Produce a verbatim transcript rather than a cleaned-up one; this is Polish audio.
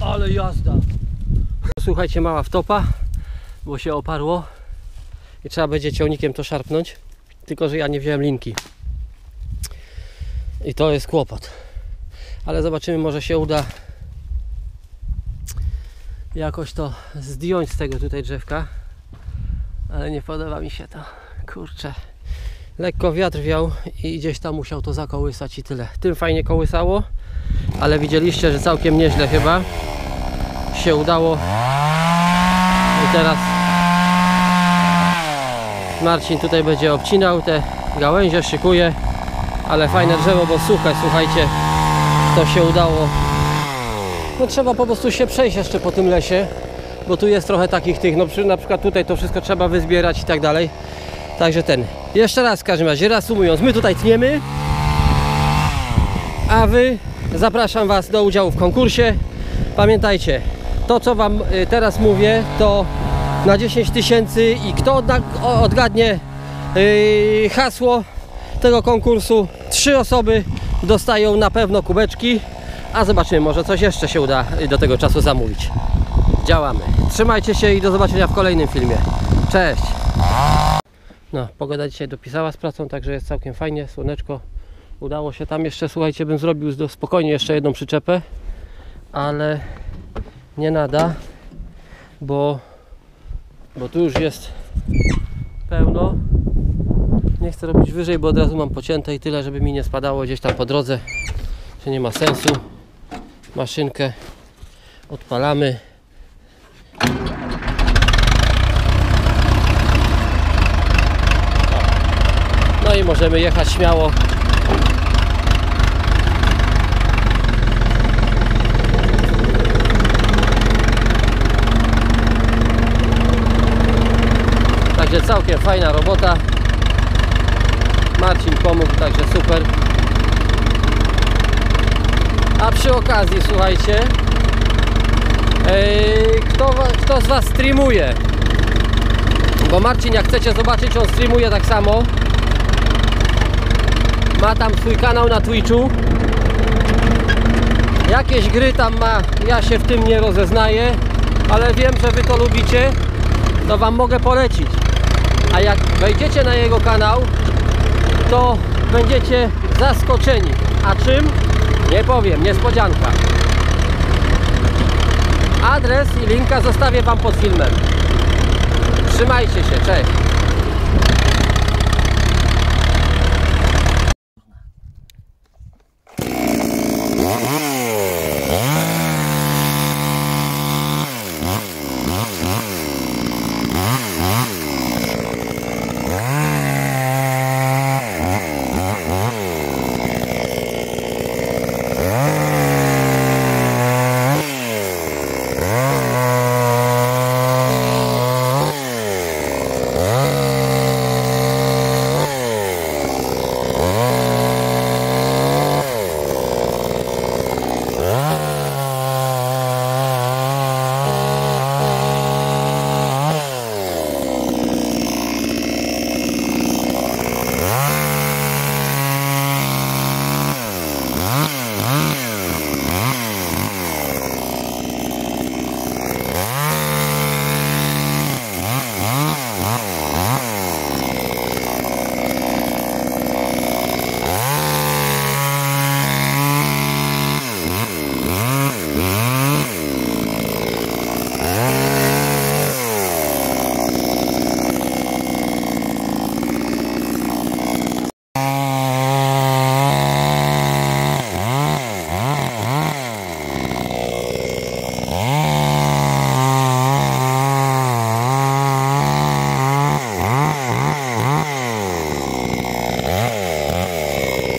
Ale jazda. Słuchajcie, mała wtopa, bo się oparło i trzeba będzie ciągnikiem to szarpnąć, tylko że ja nie wziąłem linki i to jest kłopot, ale zobaczymy, może się uda jakoś to zdjąć z tego tutaj drzewka, ale nie podoba mi się to, kurczę. Lekko wiatr wiał i gdzieś tam musiał to zakołysać i tyle. Tym fajnie kołysało, ale widzieliście, że całkiem nieźle chyba się udało. I teraz Marcin tutaj będzie obcinał te gałęzie, szykuje, ale fajne drzewo, bo suche, słuchajcie, to się udało. No trzeba po prostu się przejść jeszcze po tym lesie, bo tu jest trochę takich tych, no przy, na przykład tutaj to wszystko trzeba wyzbierać i tak dalej. Także ten, jeszcze raz w każdym razie, reasumując, my tutaj tniemy, a wy, zapraszam was do udziału w konkursie. Pamiętajcie, to co wam teraz mówię, to na dziesięć tysięcy i kto odgadnie yy, hasło tego konkursu, trzy osoby dostają na pewno kubeczki, a zobaczymy, może coś jeszcze się uda do tego czasu zamówić. Działamy. Trzymajcie się i do zobaczenia w kolejnym filmie. Cześć! No, pogoda dzisiaj dopisała z pracą, także jest całkiem fajnie, słoneczko. Udało się tam jeszcze, słuchajcie, bym zrobił spokojnie jeszcze jedną przyczepę, ale nie nada, bo, bo tu już jest pełno. Nie chcę robić wyżej, bo od razu mam pocięte i tyle, żeby mi nie spadało gdzieś tam po drodze, że nie ma sensu. Maszynkę odpalamy. No i możemy jechać śmiało. Także całkiem fajna robota. Marcin pomógł, także super. A przy okazji, słuchajcie, yy, kto, kto z was streamuje? Bo Marcin, jak chcecie zobaczyć, on streamuje tak samo. Ma tam swój kanał na Twitchu. Jakieś gry tam ma, ja się w tym nie rozeznaję, ale wiem, że wy to lubicie, to wam mogę polecić. A jak wejdziecie na jego kanał, to będziecie zaskoczeni. A czym? Nie powiem, niespodzianka. Adres i linka zostawię wam pod filmem. Trzymajcie się, cześć!